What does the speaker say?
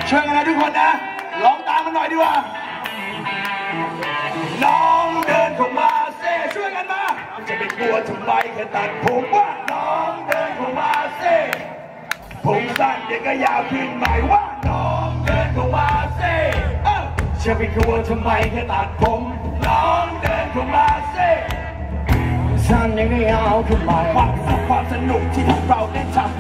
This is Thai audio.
ช่วยกันนะทุกคนนะร้องตามมันหน่อยดีกว่าน้องเดินเข้ามาเซ่ช่วยกันมาจะไม่กลัวทำไมแค่ตัดผมว่าน้องเดินเข้ามาเซ่ผมสั้นเด็กก็ยาวขึ้นใหม่ว่าน้องเดินเข้ามาเซ่จะไม่กลัวทำไมแค่ตัดผมน้องเดินเข้ามาเซ่สั้นเด็กก็ยาวขึ้นใหม่ความสุขความสนุกที่เราได้ทำ